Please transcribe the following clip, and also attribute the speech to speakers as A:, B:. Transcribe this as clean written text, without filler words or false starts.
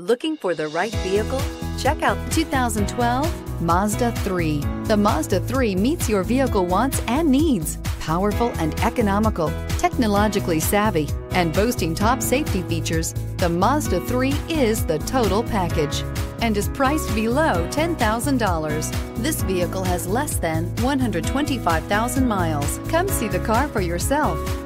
A: Looking for the right vehicle? Check out 2012 Mazda 3. The Mazda 3 meets your vehicle wants and needs. Powerful and economical, technologically savvy, and boasting top safety features, the Mazda 3 is the total package and is priced below $10,000. This vehicle has less than 125,000 miles. Come see the car for yourself.